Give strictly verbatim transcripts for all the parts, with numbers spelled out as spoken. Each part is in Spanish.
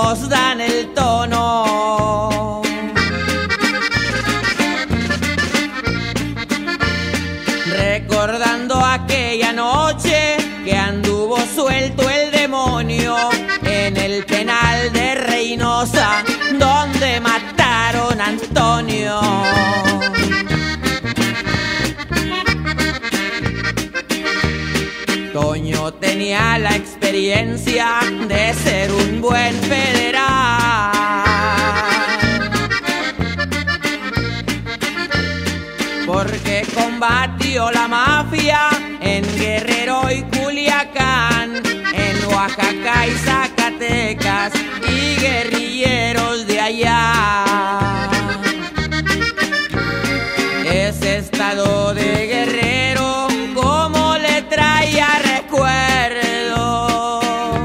nos dan el tono. Recordando aquella noche que anduvo suelto el demonio en el penal de Reynosa, donde mataron a Antonio. Toño tenía la experiencia de ser un buen federal, porque combatió la mafia en Guerrero y Culiacán, en Oaxaca y Zacatecas y guerrilleros de allá. Ese estado de Guerrero, como le traía recuerdo.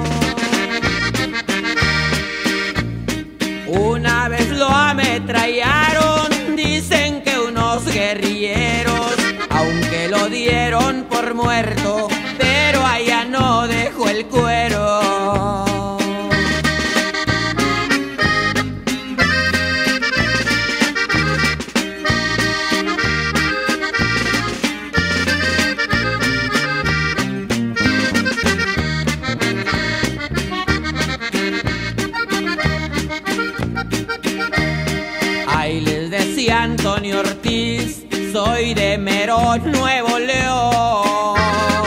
Una vez lo ametrallaron, dicen que unos guerrilleros, aunque lo dieron por muerto, pero allá no dejó el cuero. Ahí les decía Antonio Ortiz, soy de Merón, Nuevo León.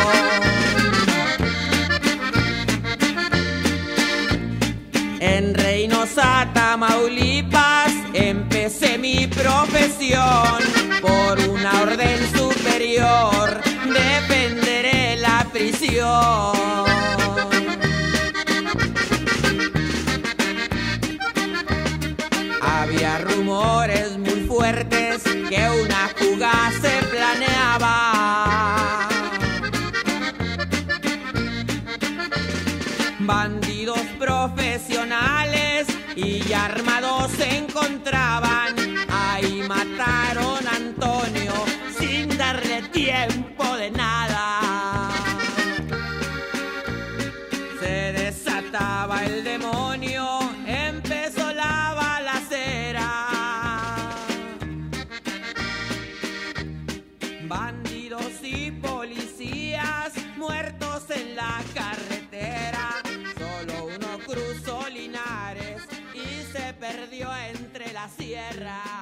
En Reynosa, Tamaulipas, empecé mi profesión. Por una orden superior, defenderé la prisión. Había rumores muy fuertes que una fuga se planeaba. Bandidos profesionales y armados se encontraban. Ahí mataron a Antonio sin darle tiempo de nada. Se desataba el demonio, empezó la balacera. Bandidos y policías muertos en la carretera. Solo uno cruzó Linares y se perdió entre la sierra.